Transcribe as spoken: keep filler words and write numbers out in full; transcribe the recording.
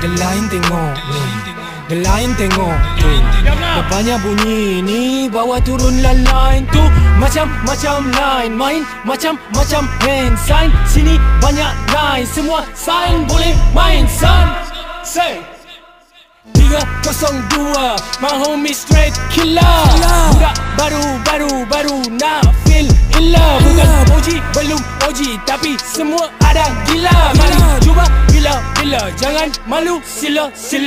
The lain tengok ni, the lain tengok tu. Dah banyak bunyi ni, bawa turunlah line tu. Macam-macam line, main macam-macam hand sign. Sini banyak line, semua sign boleh main son. Say tiga kosong dua, my homie straight killer. Budak baru-baru-baru nak feel in love. Bukan O G, belum O G, tapi semua ada gila. Mari cuba bila-bila, jangan malu, sila-sila.